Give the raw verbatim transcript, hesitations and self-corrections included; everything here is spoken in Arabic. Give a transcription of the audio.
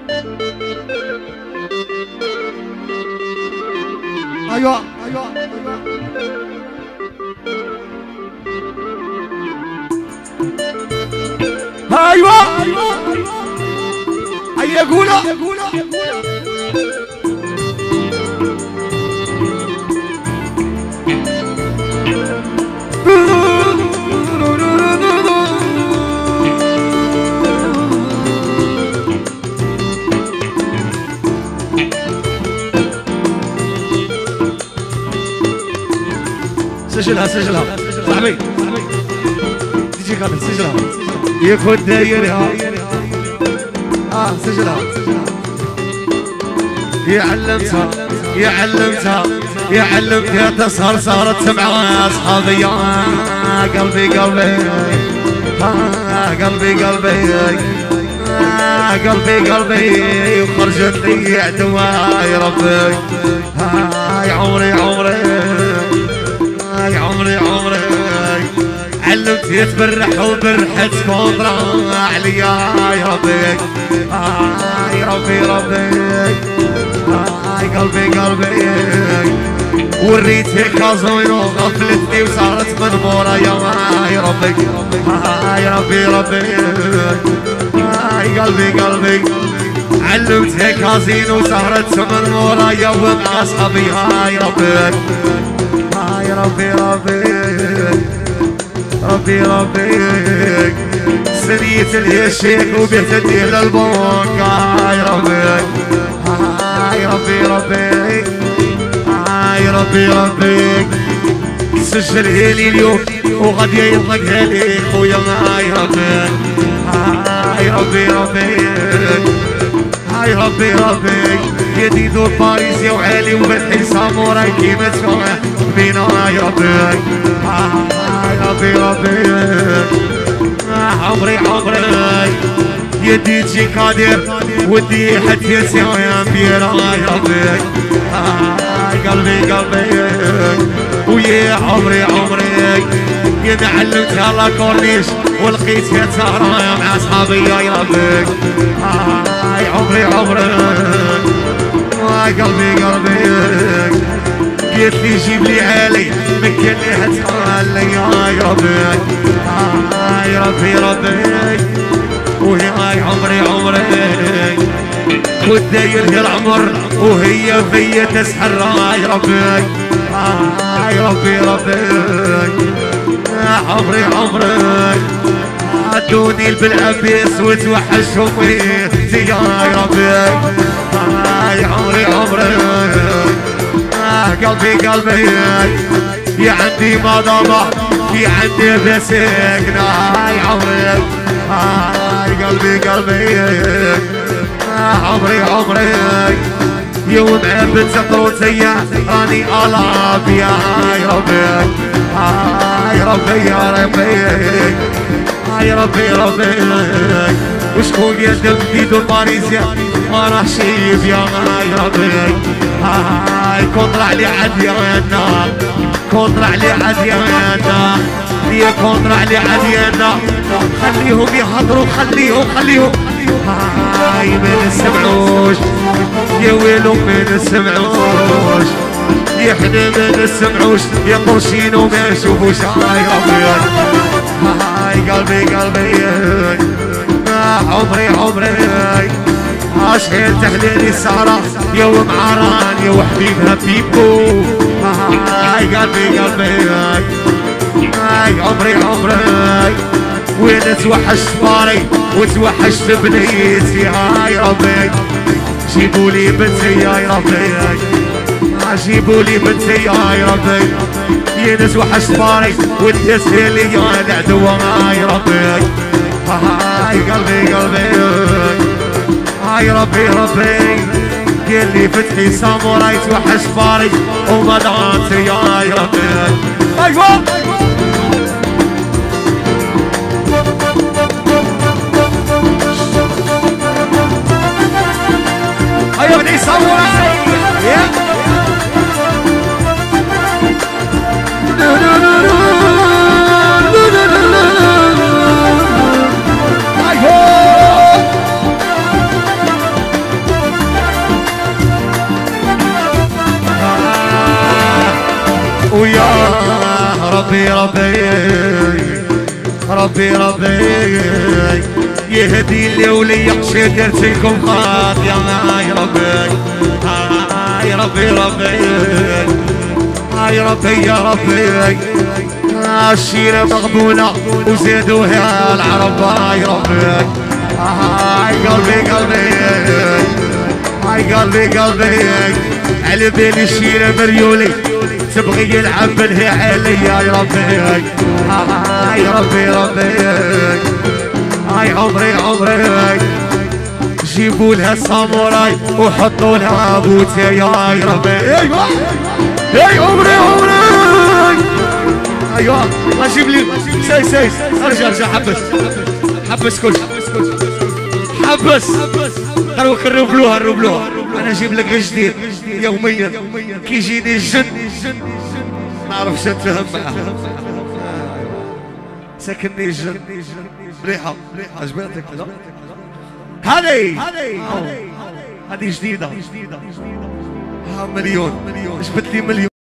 ايوه ايوه ايوه ايوه هيا قولوا سجلها سجلها صاحبي تجي قادر سجلها يكون دايرها اه سجلها يا علمتها يا علمتها يا علمتها تسهر سهرة سمعة يا اصحابي يا قلبي قلبي آه قلبي قلبي آه قلبي قلبي وخرجت لي عدوها يا ربي آه يا عمري عمري يا عمري عمري علمتني اتبرح وبرحت كونطرا عليا يا ربي آه يا ربي ربي آه قلبي قلبي وريتني كازوينو غفلتني وصارت منبورة يا ربي آه يا ربي ربي آه قلبي قلبي علمتني كازينو وصارت منبورة يا مع اصحابي يا ربي يا ربي ربي ربي ربي سنيت الهشيك وبيتدي للبوك يا ربي يا ربي ربي يا ربي ربي سجلها لي اليوم وغادي يطلقها لي خويا يا ربي يا ربي ربي يا ربي ربي يدي دور باريسيا وعالي وفتحي ساموراي كيما تسمع بينا يا ربي يا ربي ربي عمري عمري يدي تجي قادر ودي حتى سوايا مبيرا يا ربي قلبي قلبي ويا عمري عمري يا معلمتها لا كورنيش ولقيتها سهرة مع اصحابي يا ربي يا عمري عمري قلبي قلبي قلت لي جيب لي عالي مكان لي هتخلي يا ربي يا ربي ربي ويا عمري عمري كنت داير العمر وهي فيا تسحر يا ربي يا ربي ربي عمري عمري عدوني بالعبيس وتوحشهم ويتي يا ربي يا عمري عمري قلبي قلبي يا عندي مضامة في عندي بسكنة يا عمري قلبي قلبي عمري عمري يوم عبد سطروتي راني ألعب يا ربي يا ربي يا ربي يا ربي ربي وشكون يدم ديدو باريسيا ما راح شيب يا ربي كون طلع لي عديانا كون طلع لي عديانا يا كون طلع لي عديانا خليهم يحضروا خليهم خليهم هاي ما نسمعوش يا ويلو ما نسمعوش يا حنا ما نسمعوش يا قرشين وما نشوفوش هاي ربي هاي قلبي قلبي عمري عمري عاشقين تحليلي سهرة يا ومعران يا وحبيبها بيبو هاي قلبي قلبي هاي عمري عمري وين توحش باري وتوحش بنيتي هاي ربي جيبولي بنتي يا ربي جيبولي بنتي يا ربي يا توحش باري وتسهلي يا العدو هاي ربي هاي قلبي قلبي هاي ربي ربي قال لي فتحي ساموراي توحش باري ومضغطي يا ربي ايوه ايوه فتحي ساموراي ربي ربي ربي ربي يهدي لي ولي يقشي درت لكم خاط يا ماي ربي هاي ربي ربي هاي ربي يا ربي الشيرة مغبونة وزادوها العرب هاي ربي هاي قلبي قلبي هاي قلبي قلبي على بالي الشيرة مريولي تبغي يلعب بالها علي يا ربي هاي ربي ربي هاي عمري عمري جيبوا لها الساموراي وحطوا لها بوتي يا ربي ايوه اي عمري عمري ايوه اجيب لي سي سي ارجع ارجع حبس حبس كل حبس قالوا كروبلوها روبلوها انا اجيب لك جديد يوميا كي يجيني الجن ما نعرفش نتفاهم معاه ساكنني الجن ريحه ريحه عجبتك هذه هذه جديده ها مليون جبت لي مليون